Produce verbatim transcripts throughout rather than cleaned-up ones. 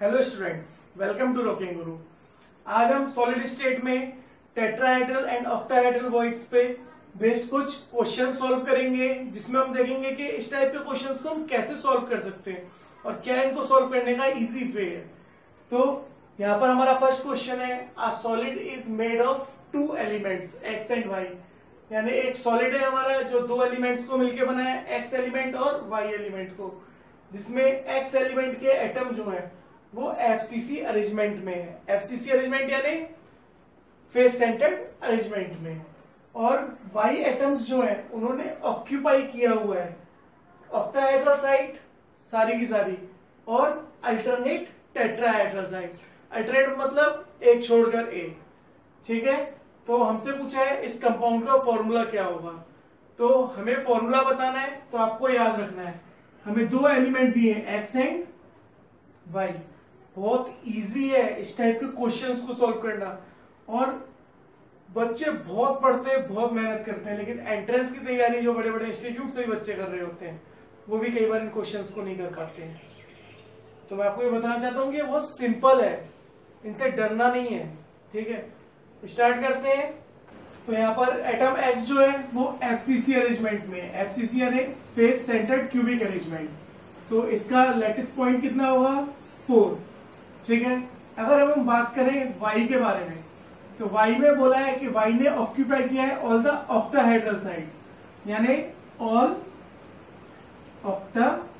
Hello students, welcome to Rocking Guru. आज हम solid state में टेट्राहेड्रल एंड ऑक्टाहेड्रल वॉइड्स पे बेस्ड कुछ क्वेश्चन सॉल्व करेंगे, जिसमें हम देखेंगे कि इस टाइप के क्वेश्चंस को हम कैसे सॉल्व कर सकते हैं और क्या इनको सॉल्व करने का इजी वे है। तो यहाँ पर हमारा फर्स्ट क्वेश्चन है, a solid is made of two elements X and Y. यानी एक सॉलिड है हमारा जो दो एलिमेंट्स को मिलकर बना है, एक्स एलिमेंट और वाई एलिमेंट को, जिसमें एक्स एलिमेंट के एटम जो है वो एफसीसी अरेंजमेंट में है। एफसीसी अरेंजमेंट यानी फेस सेंटर्ड अरेंजमेंट में, और वाई एटम्स जो है उन्होंने ऑक्यूपाई किया हुआ है ऑक्टाहेड्रल साइट सारी की सारी और अल्टरनेट टेट्राहेड्रल साइट। अल्टरनेट मतलब एक छोड़कर एक, ठीक है। तो हमसे पूछा है इस कंपाउंड का फॉर्मूला क्या होगा, तो हमें फॉर्मूला बताना है। तो आपको याद रखना है, हमें दो एलिमेंट दिए एक्स एंड वाई। बहुत इजी है इस टाइप के क्वेश्चंस को सॉल्व करना, और बच्चे बहुत पढ़ते हैं, बहुत मेहनत करते हैं, लेकिन एंट्रेंस की तैयारी जो बड़े बड़े इंस्टीट्यूट से भी बच्चे कर रहे होते हैं वो भी कई बार इन क्वेश्चंस को नहीं कर पाते हैं। तो मैं आपको ये बताना चाहता हूँ कि बहुत सिंपल है, इनसे डरना नहीं है, ठीक है। स्टार्ट करते हैं। तो यहाँ पर एटम एक्स जो है वो एफसीसी अरेंजमेंट में है। एफसीसी यानी फेस सेंटर्ड क्यूबिक अरेंजमेंट। तो इसका लैटिस पॉइंट कितना होगा, फोर, ठीक है। अगर हम बात करें वाई के बारे में, तो वाई में बोला है कि वाई ने ऑक्यूपाई किया है ऑल द ऑक्टाहेड्रल साइड, यानी ऑल ऑक्टाहेड्रल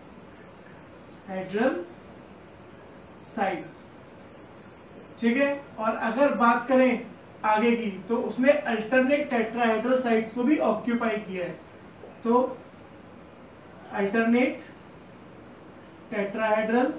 साइड्स, ठीक है। और अगर बात करें आगे की, तो उसने अल्टरनेट टेट्राहेड्रल साइड्स को भी ऑक्यूपाई किया है। तो अल्टरनेट टेट्राहेड्रल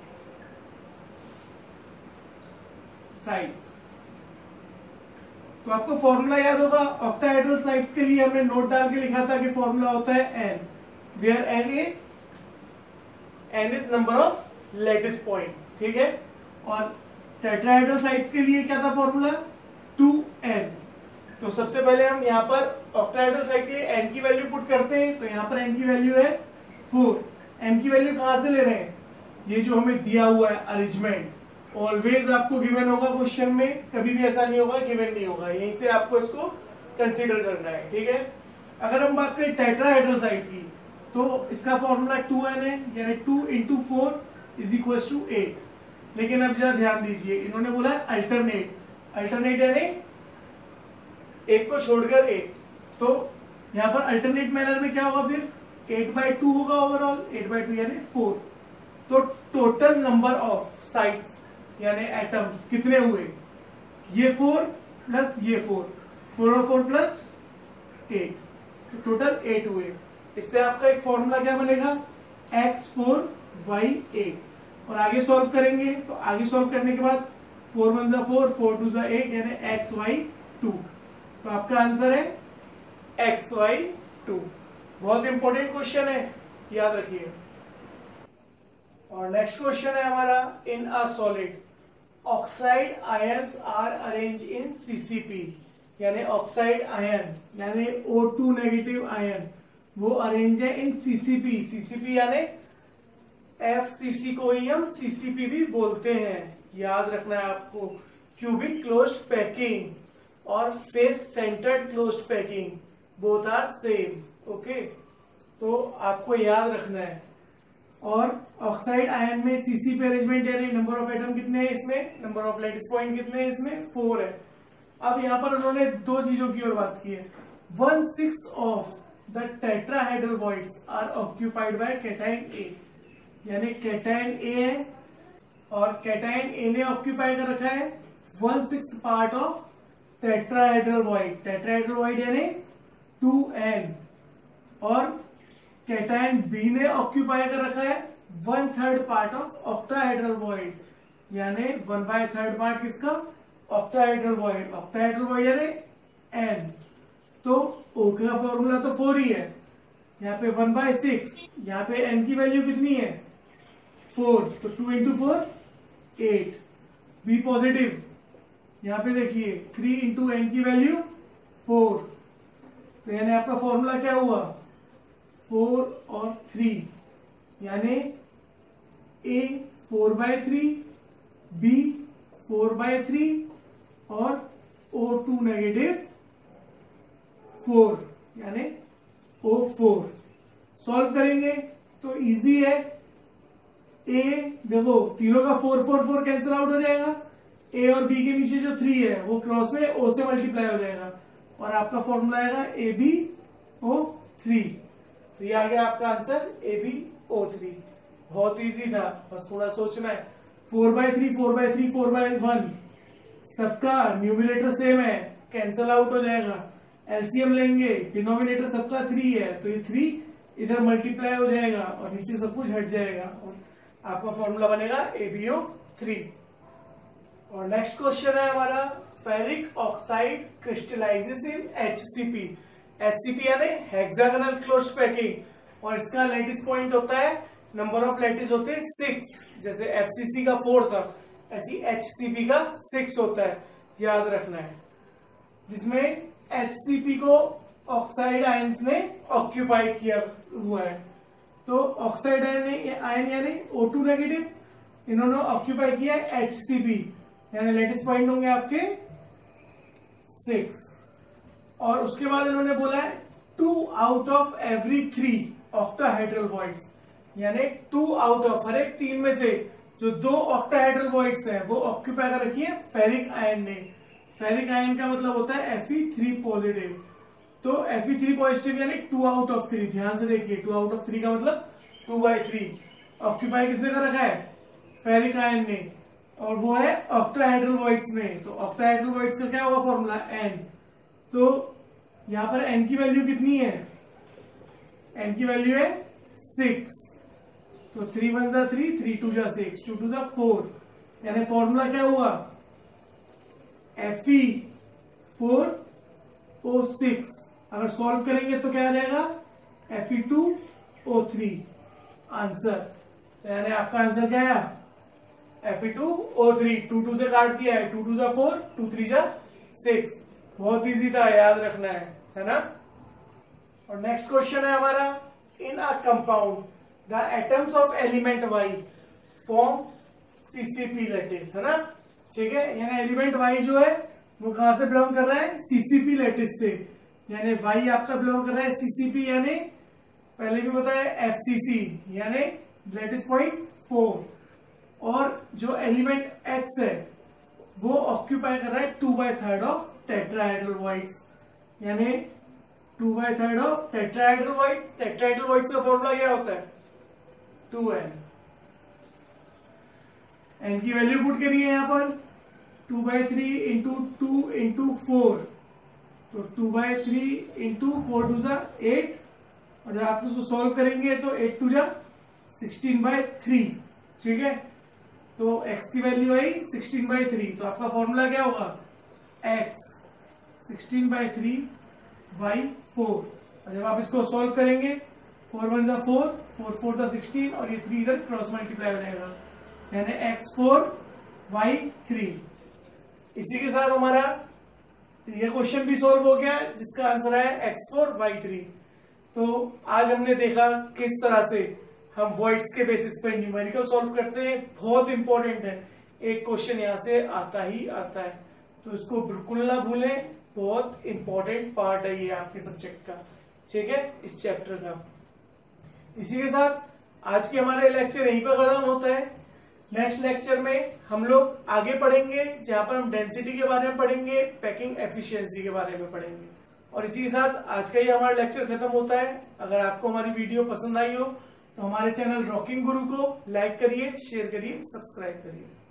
साइड्स। तो आपको फॉर्मूला याद होगा, ऑक्टाहेड्रल साइड्स के लिए हमने नोट डाल के लिखा था कि फॉर्मूला होता है N, where N is N is number of lattice point, ठीक है। और टेट्राहेड्रल साइड्स के लिए क्या था फॉर्मूला, टू एन। तो सबसे पहले हम यहाँ पर ऑक्टाहेड्रल साइड के लिए एन की वैल्यू पुट करते हैं। तो यहाँ पर एन की वैल्यू है फोर। एन की वैल्यू कहां से ले रहे हैं, ये जो हमें दिया हुआ है अरेंजमेंट, ऑलवेज आपको गिवन होगा क्वेश्चन में, कभी भी ऐसा नहीं होगा गिवन नहीं होगा, यहीं से आपको इसको कंसीडर करना है, ठीक है। अगर हम बात करें टेट्राहेड्रल साइड की, तो इसका फॉर्मूला टू एन है, यानी two into four is equal to eight. लेकिन अब जरा ध्यान दीजिए, इन्होंने बोला है अल्टरनेट। अल्टरनेट यानी एक को छोड़कर एक, तो यहाँ पर अल्टरनेट मैनर में क्या होगा, फिर एट बाई टू होगा ओवरऑल, एट बाई टू यानी फोर। तो टोटल नंबर ऑफ साइड्स यानी एटम्स कितने हुए, ये फोर प्लस ये फोर, फोर और फोर प्लस एट, तो टोटल एट हुए। इससे आपका एक फॉर्मूला क्या बनेगा, एक्स फोर वाई एट। और आगे सॉल्व करेंगे, तो आगे सॉल्व करने के बाद फोर वन जा फोर, फोर टू जा एट, यानी एक्स वाई टू। तो आपका आंसर है एक्स वाई टू। बहुत इंपॉर्टेंट क्वेश्चन है, याद रखिए। और नेक्स्ट क्वेश्चन है हमारा, in a solid oxide ions are arrange in CCP. यानी ऑक्साइड आयन यानी ओ टू नेगेटिव आयन वो अरेंज है इन सीसीपी। सीसीपी यानी एफसीसी को ही हम सीसीपी भी बोलते हैं, याद रखना है आपको। क्यूबिक क्लोज्ड पैकिंग और face centered closed packing both are same, okay. तो आपको याद रखना है। और ऑक्साइड आयन में सीसी पे अरेंजमेंट यानी नंबर ऑफ एटम कितने हैं इसमें, नंबर ऑफ लैटिस पॉइंट कितने हैं इसमें, फोर है। अब यहाँ पर उन्होंने दो चीजों की ओर बात की है, one six of the tetrahedral voids are occupied by cation A. यानी कैटायन ए है और कैटायन ए ने ऑक्यूपाई कर रखा है one six part of tetrahedral void. Tetrahedral void यानी टू एन। और कैटायन बी ने ऑक्यूपाई कर रखा है one third part of octahedral void, यानी वन बाय थर्ड पार्ट किसका, ऑक्टाहेड्रल वॉइड। ऑक्टाहेड्रल वॉइड यानी एन। तो ओ का फॉर्मूला तो फोर ही है, यहाँ पे वन बाय सिक्स, यहाँ पे एन की वैल्यू कितनी है, फोर, तो two into four eight. B positive, यहाँ पे देखिए थ्री इंटू एन की वैल्यू फोर, तो यानी आपका फॉर्मूला क्या हुआ, फोर और थ्री, यानी A four by three B four by three और ओ टू नेगेटिव फोर यानी ओ फोर। सॉल्व करेंगे तो इजी है। ए देखो तीनों का four four four cancel out हो जाएगा, ए और बी के नीचे जो थ्री है वो क्रॉस में ओ से मल्टीप्लाई हो जाएगा और आपका फॉर्मूला आएगा ए बी ओ थ्री। तो ये आ गया आपका answer A B O three. बहुत इजी था, बस थोड़ा सोचना है। Four by three four by three four by one सबका न्यूमिनेटर सेम है, कैंसिल आउट हो जाएगा। एलसीएम लेंगे, डिनोमिनेटर सबका थ्री है तो ये थ्री इधर मल्टीप्लाई हो जाएगा और नीचे सब कुछ हट जाएगा और आपका फॉर्मूला बनेगा ए बी ओ थ्री। और नेक्स्ट क्वेश्चन है हमारा, ferric oxide crystallizes in H C P. H C P यानी हेक्सागोनल क्लोज्ड पैकिंग और इसका लैटिस पॉइंट होता है, नंबर ऑफ लैटिस होते हैं सिक्स। जैसे एफ सी सी का फोर था ऐसी एच सी पी का सिक्स होता है, याद रखना है। जिसमें एच सी पी को ऑक्साइड आयंस ने ऑक्यूपाई किया हुआ है। तो ऑक्साइड आयन यानी ओ टू नेगेटिव, इन्होंने ऑक्यूपाई किया है एच सी पी यानी लैटिस पॉइंट होंगे आपके सिक्स। और उसके बाद इन्होंने बोला है two out of every three octahedral voids यानी टू आउट ऑफ हर एक तीन में से जो दो ऑक्टाहेड्रल वॉइड्स हैं वो ऑक्यूपाई कर रखी है फेरिक आयन ने। फेरिक आयन का मतलब होता है एफ ई थ्री पॉजिटिव। तो एफ ई थ्री पॉजिटिव यानी टू आउट ऑफ थ्री। ध्यान से देखिए, टू आउट ऑफ थ्री का मतलब टू बाई थ्री ऑक्यूपाई किसने कर रखा है? फेरिक आयन ने, और वो है ऑक्टाहेड्रल वॉइड्स में। तो ऑक्टाहेड्रल वॉइड्स का क्या होगा फॉर्मूला? एन। तो यहां पर एन की वैल्यू कितनी है? एन की वैल्यू है सिक्स। तो थ्री वन जा थ्री, थ्री टू जा सिक्स, टू टू जा फोर, यानी फॉर्मूला क्या हुआ? F E four O six. अगर सॉल्व करेंगे तो क्या आ जाएगा? F E two O three answer. तो यानी आपका आंसर क्या है? F E two O three. Two two से काट दिया है, टू टू जा फोर, टू थ्री जा सिक्स। बहुत इजी था, याद रखना है, है ना। और नेक्स्ट क्वेश्चन है हमारा, in a compound the atoms of element Y form CCP lattice, है ना। ठीक है, यानी एलिमेंट वाई जो है वो कहां से बिलोंग कर रहा है? सीसीपी लैटिस से। यानी वाई आपका बिलोंग कर रहा है सीसीपी, यानी पहले भी बताया एफसीसी यानी लैटिस पॉइंट फोर। और जो एलिमेंट एक्स है वो ऑक्यूपाई कर रहा है two by third of tetrahedral voids, यानी two by third of tetrahedral void. Tetrahedral voids का फॉर्मूला क्या होता है? Two N. एन की वैल्यू पुट करिए यहां पर, two by three into two into four. तो two by three into four two जा एट, और जब आप उसको सॉल्व करेंगे तो एट टू जा सिक्सटीन बाई थ्री। ठीक है, तो x की वैल्यू आई सिक्सटीन बाई थ्री। तो आपका फॉर्मूला क्या होगा? x sixteen by three by four. और जब आप इसको सॉल्व करेंगे, फोर वन जा फोर, फोर फोर जा सिक्सटीन, और ये थ्री इधर क्रॉस मल्टीप्लाई हो जाएगा, यानी एक्स फोर वाई थ्री। इसी के साथ हमारा ये क्वेश्चन भी सॉल्व हो गया, जिसका आंसर है एक्स फोर वाई थ्री। तो आज हमने देखा किस तरह से हम वॉइड्स के बेसिस पे न्यूमेरिकल सॉल्व करते हैं। बहुत इंपॉर्टेंट है, एक क्वेश्चन यहाँ से आता ही आता है, तो इसको बिल्कुल ना भूलें। बहुत इंपॉर्टेंट पार्ट है ये आपके सब्जेक्ट का, ठीक है, इस चैप्टर का। इसी के साथ आज के हमारे लेक्चर यहीं पर खत्म होता है। नेक्स्ट लेक्चर में हम लोग आगे पढ़ेंगे, जहां पर हम डेंसिटी के बारे में पढ़ेंगे, पैकिंग एफिशिएंसी के बारे में पढ़ेंगे। और इसी के साथ आज का ही हमारा लेक्चर खत्म होता है। अगर आपको हमारी वीडियो पसंद आई हो तो हमारे चैनल रॉकिंग गुरु को लाइक करिए, शेयर करिए, सब्सक्राइब करिए।